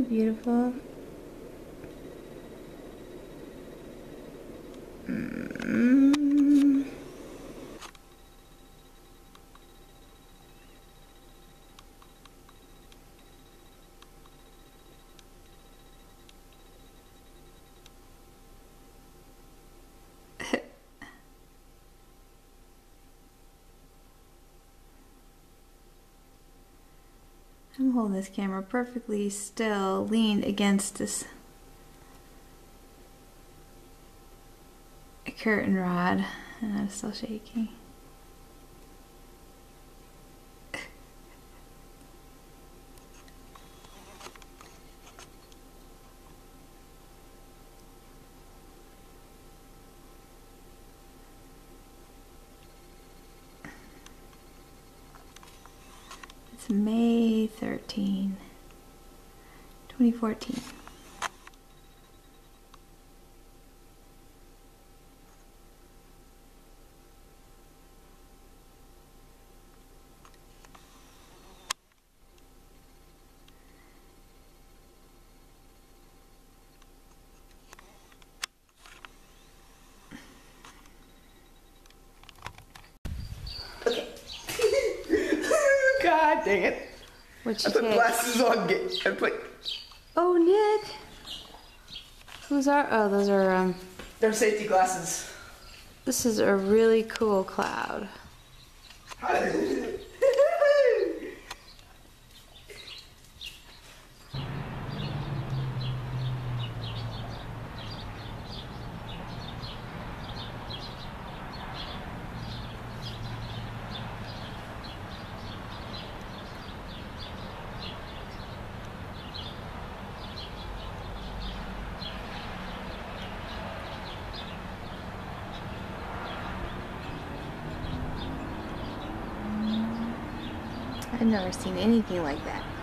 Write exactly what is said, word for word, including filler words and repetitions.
it beautiful? Mm. I'm holding this camera perfectly still, leaned against this curtain rod, and I'm still shaking. It's May thirteenth, twenty fourteen. Okay. God dang it. What'd I you put take? glasses on. Get, I put. Oh, Nick. Who's our? Oh, those are. Um. They're safety glasses. This is a really cool cloud. I've never seen anything like that.